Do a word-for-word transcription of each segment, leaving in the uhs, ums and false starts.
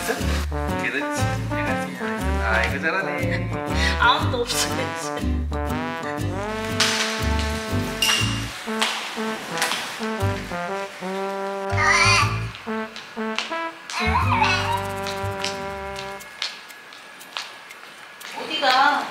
그렇지. 아이고 잘하네. 아무도 없어 이제. 어디가?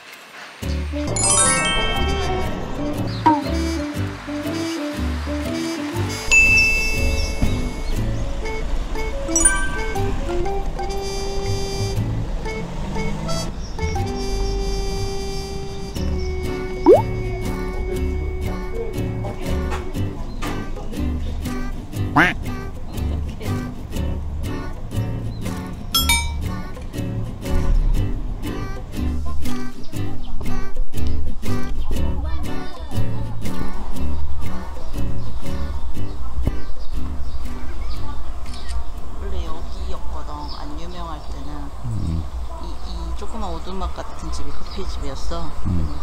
조그만 오두막 같은 집이 커피집이었어. 음.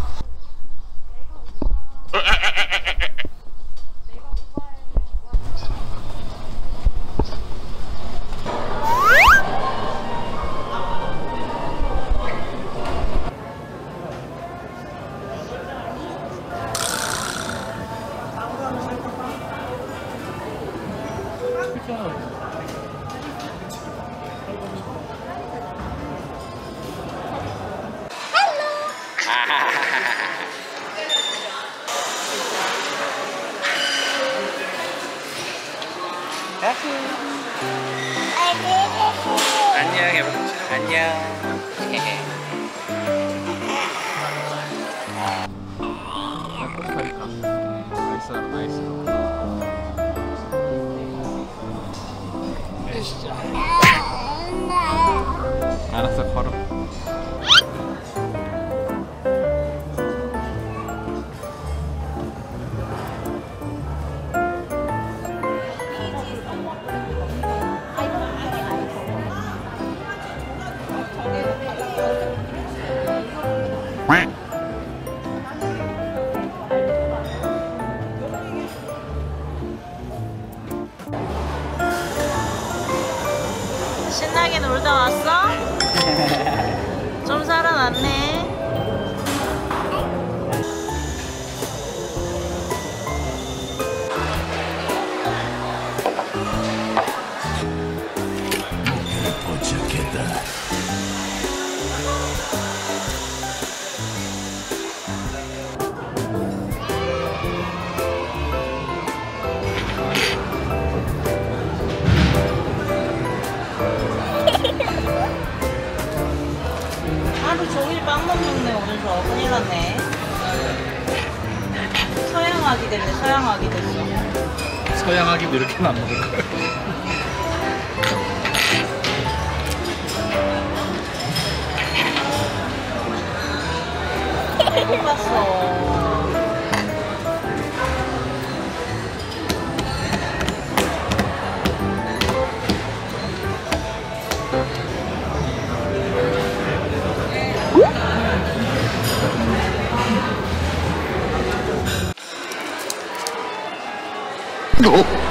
안녕 해봐. 안녕. 나이스 나이스. 알았어 걸어. 신나게 놀다 왔어? 좀 살아났네. 도착했다. 하루 종일 빵만 먹네 오늘. 저 큰일 났네. 서양아기 됐네. 서양아기 됐어. 서양아기도 이렇게는 안 먹을 거야. 배고팠어. 어?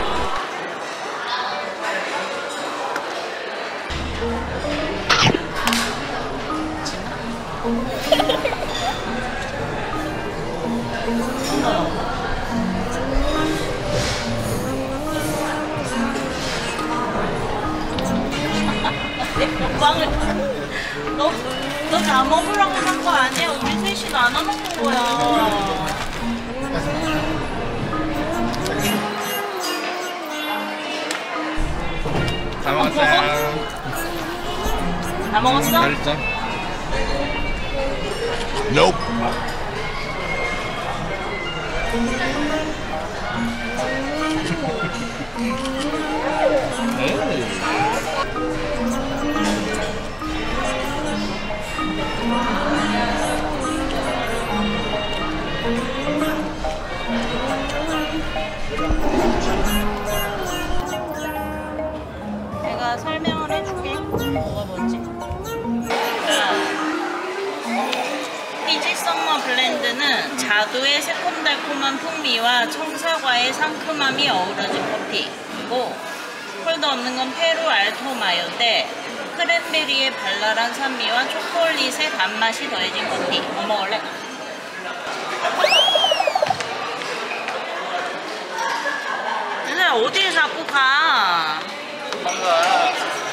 내 먹방을 너, 너 다 먹으라고 산 거 아니야? 우리 셋이 나눠 먹는 거야. 다 먹었어요. 다 먹었어? 별점. Nope. 내가 설명을 해줄게. 뭐가 뭔지. 피지 썸머 블렌드는 자두의 새콤달콤한 풍미와 청사과의 상큼함이 어우러진 커피고, 콜도 없는 건 페루 알토 마요인데 크랜베리의 발랄한 산미와 초콜릿의 단맛이 더해진 커피. 뭐 먹을래? 얘들아 어딜 자꾸 가? 뭔가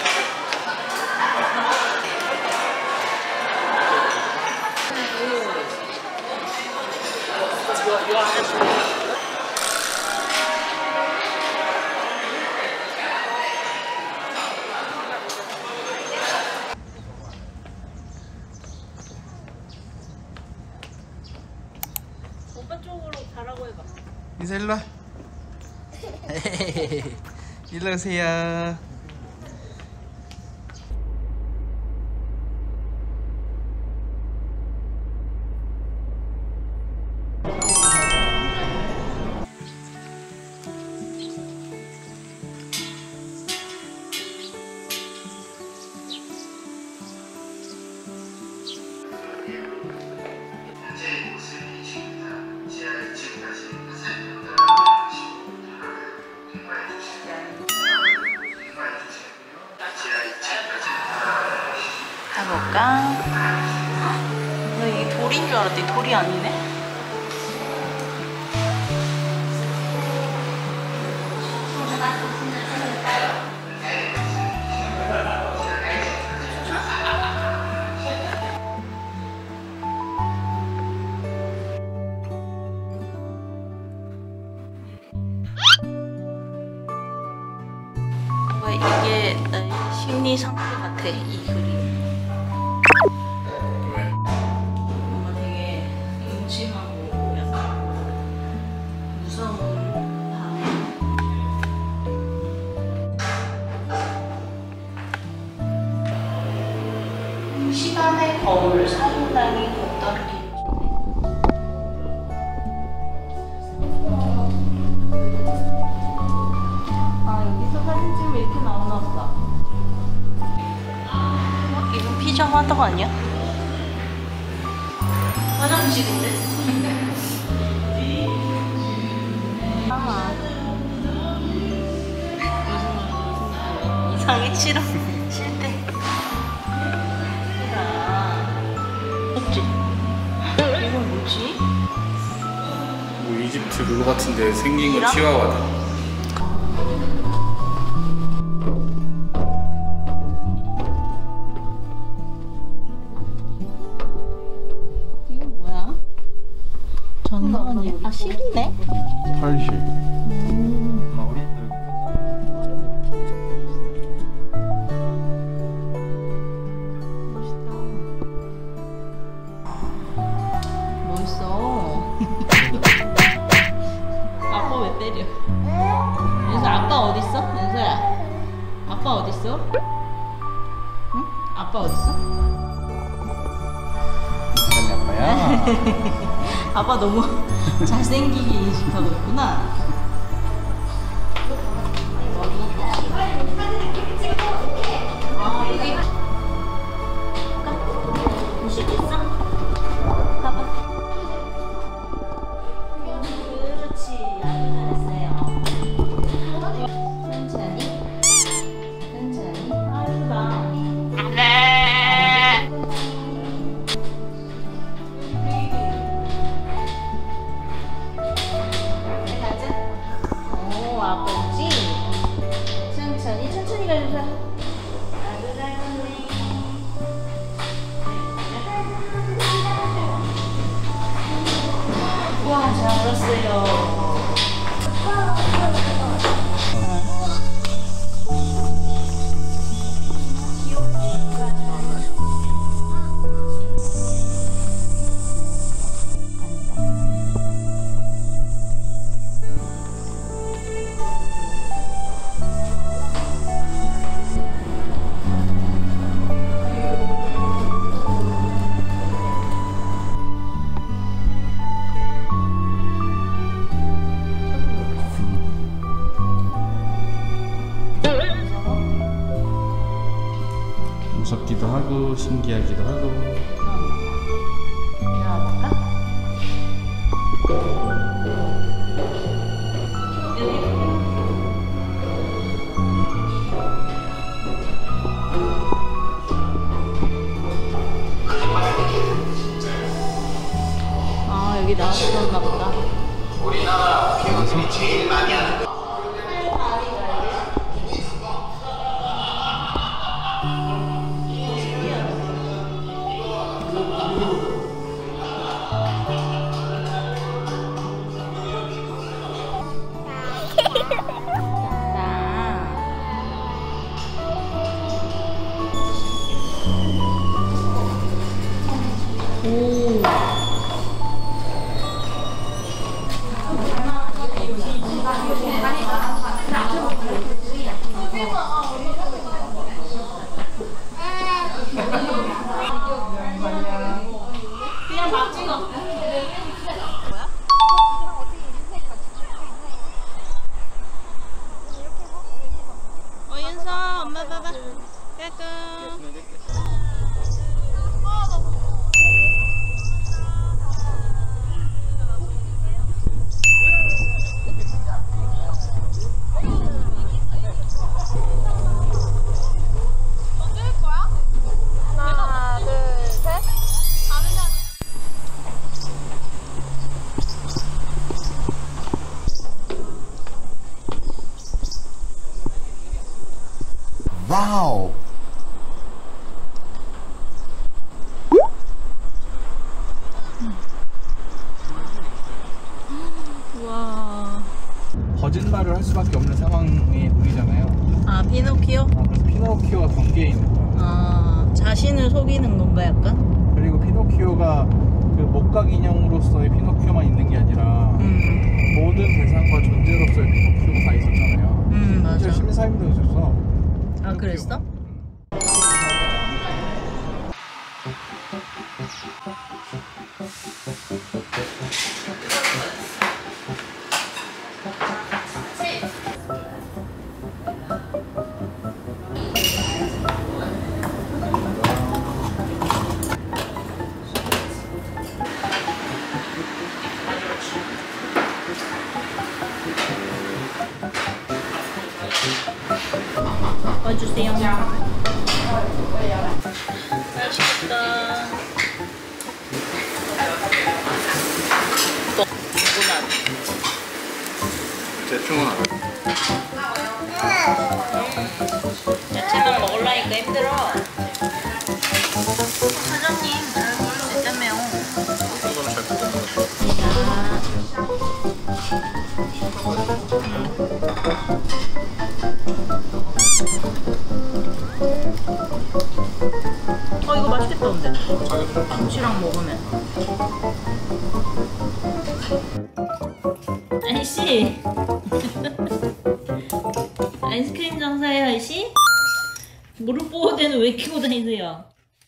오빠 쪽으로 가라고 해봐. 인사 일로 와. 일로 오세요. 가볼까? 나 이게 돌인 줄 알았더니 돌이 아니네? 뭔가 이게 나의 심리 상태 같아, 이 그림. 뭔가 되게 음침하고 약간 무서운 밤. 시간의 거울 사인당이 돋더기. 아 여기서 사진 찍으면 이렇게 나오나 보다. 어, 이건 피자마 하다가 아니야? 화장실인데? 아. 무슨 이상해 싫어. 싫대. 싫어. 없지? 이건 뭐지? 뭐 이집트 그거 같은데 생긴 건 이랑? 치와와다. 이건 뭐야? 전선이야? 아 실이네? 팔십. 멋있어. 아빠 왜 때려? 연서 아빠 어딨어? 연서야 아빠 어딨어? 응? 아빠 어딨어? 아빠야. 아빠 너무 잘생기게 인식하고 있구나. 아 여기 멋있겠어? 봐봐. 그렇지, 아주 잘했어요. 천천히, 천천히. 아유다. 가자. 오, 아빠지. 천천히, 천천히 가주자. 아주 잘했네. 와, 잘했어요. 무섭기도 하고 신기하기도 하고. 일어나볼까? 여기. 여기 나왔었나 보다. 우리나라 피부들이 제일 많이 하는 거. 오. 그냥 막 찍어. 어, 윤서, 엄마 봐봐. 까꿍. 와우. 와. 거짓말을 할 수밖에 없는 상황에 놓이잖아요. 아, 피노키오? 아, 그래서 피노키오가 경계에 있는 거야. 아, 자신을 속이는 건가 약간? 그리고 피노키오가 그 목각 인형으로서의 피노키오만 있는 게 아니라 음, 모든 대상과 존재로서의 피노키오가 다 있었잖아요. 음 맞아. 실제 심사위원도 있었어. 아, 그랬어? 와주세요. 맛있겠다. 또 궁금한. 대충은 알아. 야채만 먹으려니까 힘들어. 사장님, 됐다며요. 이거는 잘 먹어. 어, 이거 맛있겠다 근데 김치랑 먹으면. 아이씨. 아이스크림 장사해요 아이씨? 무릎 보호대는 왜 끼고 다니세요?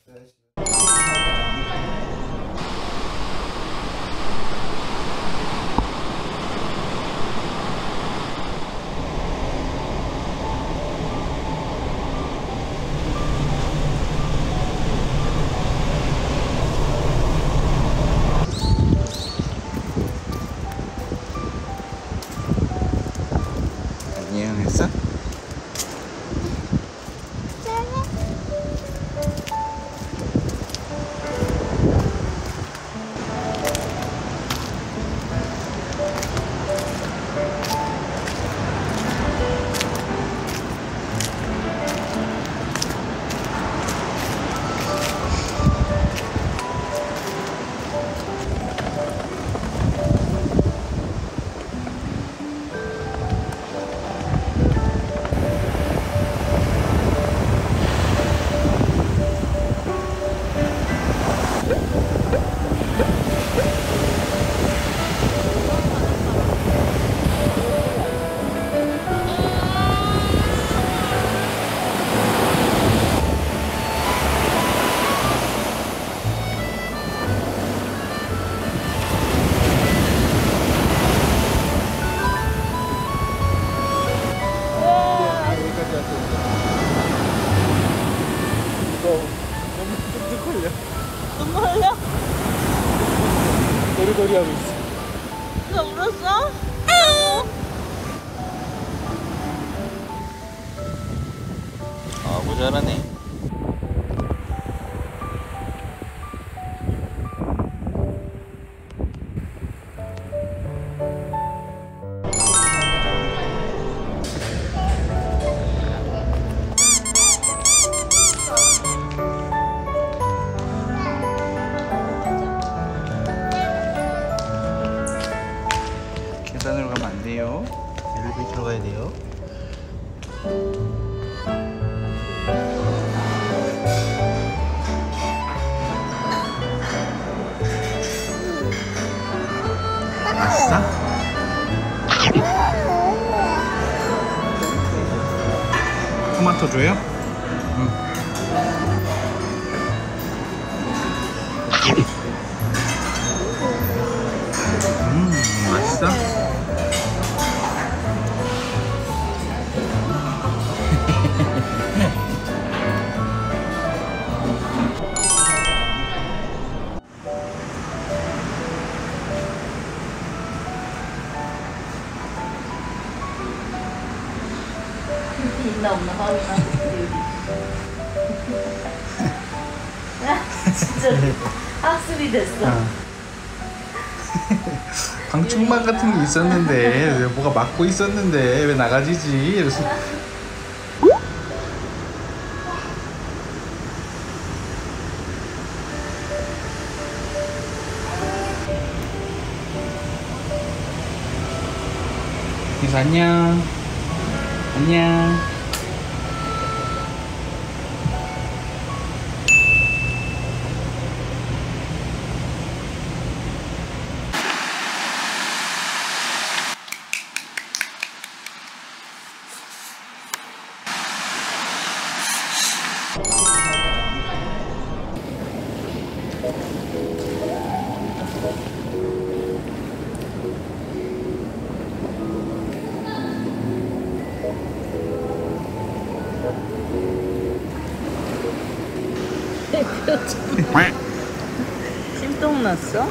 안녕했어? 눈물 흘려? 도리도리 하고 있어. 너 울었어? 아, 모자라네. 여기 들어가야 돼요. 맛있어? 토마토 줘요? 응. 음, 맛있어? 있나 없나 확인하 진짜 학습이 됐어. 방충망 같은 게 있었는데 왜 뭐가 막고 있었는데 왜 나가지지? 이래서 그래서 안녕 안녕. 찜똥 났어?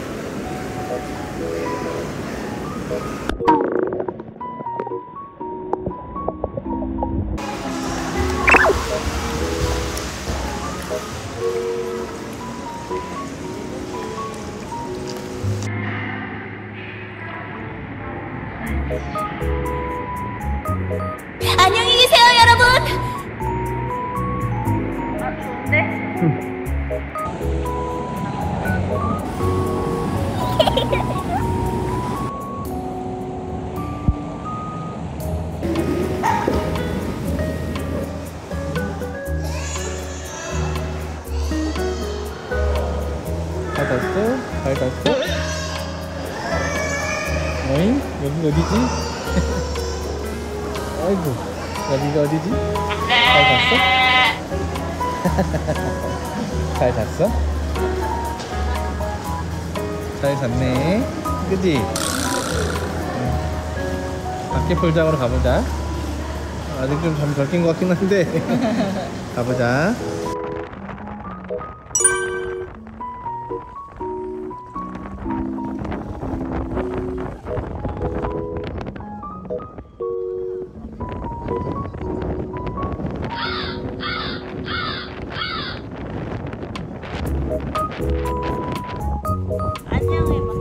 안녕히 계세요, 여러분. 잘 탔어? 잘 탔어? 어잉? 여기 어디지? 아이고 여기가 어디지? 잘 탔어? 잘 탔어? 잘 잤네 그지? 응. 밖에 풀장으로 가보자. 아직 좀 잠 덜 깬 것 같긴 한데 가보자. 안녕해봐.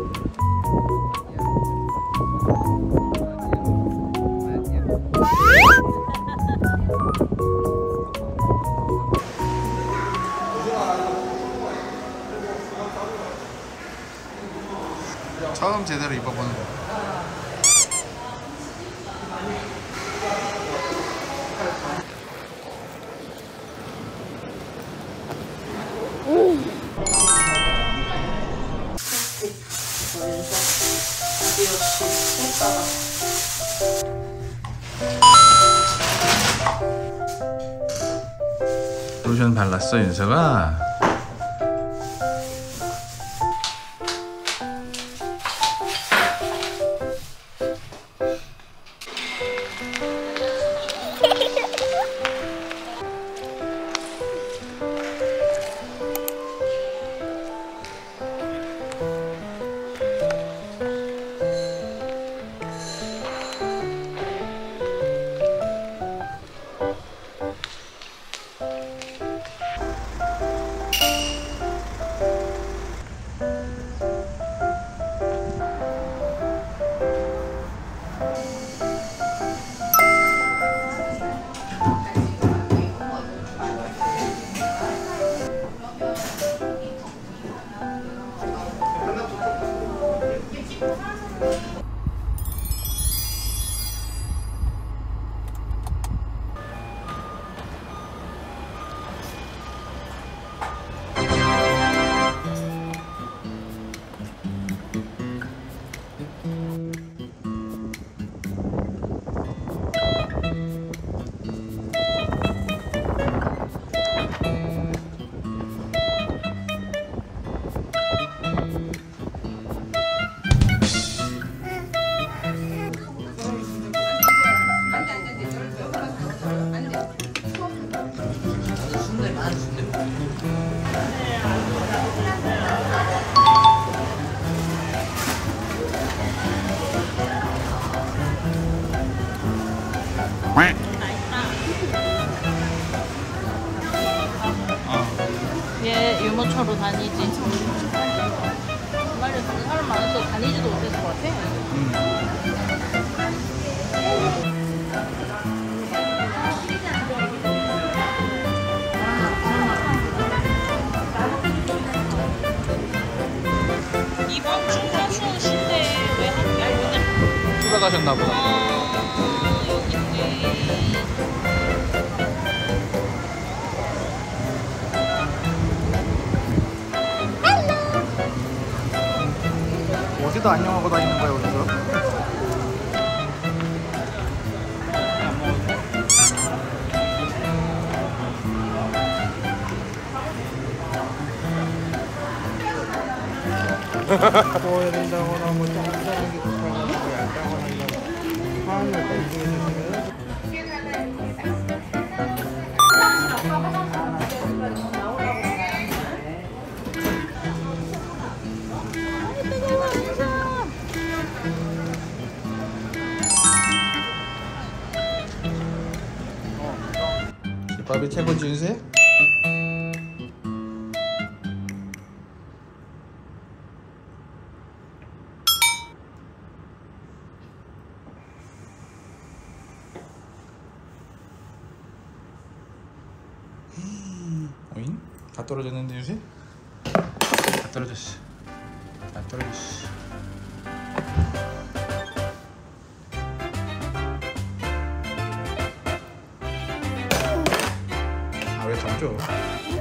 처음 제대로 입어보는 거. 로션 발랐어 윤서가? 다니지. 주말에 사람 많아서 다니지도 못했을 것 같아. 이번 주 사수는 쉰대. 왜 한 얇은 휴가 가셨나 보다. 아, 여기 있네. 어디다 안녕하고 다니는 거야 여기서? 먹어야 된다거나 뭐 짠짠하게 급하고 얇다거나 이런 사안을 말씀해 주시면 집밥이 최고지 윤세? 어잉? 다 떨어졌는데 윤세? 다 떨어졌어. 다 떨어졌어. 아 왜 던져?